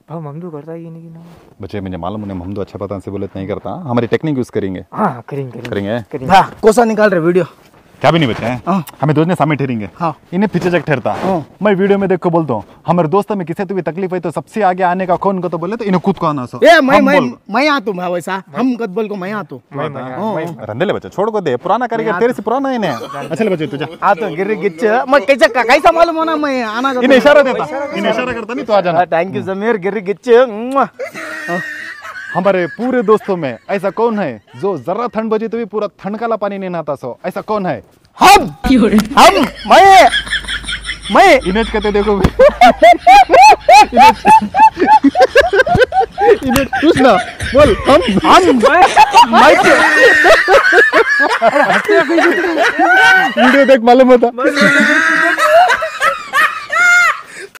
Mamadou करता ही नहीं ना बच्चे, मुझे मालूम उन्हें हमदो अच्छा पता से बोले नहीं करता। हमारी टेक्निक यूज करेंगे। हाँ करेंगे करेंगे। हाँ कोसा निकाल रहे वीडियो क्या भी नहीं बचे हैं। हमें दोनों सामने ठहरेंगे। इन्हें पीछे जग ठहरता। मैं वीडियो में देख को बोलता हूँ हमारे दोस्त में किसी तो भी तकलीफ है तो सबसे आगे आने का कौन को तो बोले तो इन्हें खुद को आना सो। ए मैं आ तू मैं वैसा हम कद को मैं आ तू रंदेले बच्चे छोड़ को दे, पुराना कारीगर तेरे से पुराना इन्हें। अच्छा बच्चे तुझे आ तो गिर गिच मैं कैसा मालूम होना मैं आना इन्हें इशारा देता, इन्हें इशारा करता नहीं तो आ जाना। थैंक यू समीर गिर गिच। हमारे पूरे दोस्तों में ऐसा कौन है जो जरा ठंड बजी तो भी पूरा ठंड काला पानी नहीं नहाता सो? ऐसा कौन है? हम मैं इमेज कहते देखो इमेज कुछ ना बोल। हम वीडियो देख मालूम होता।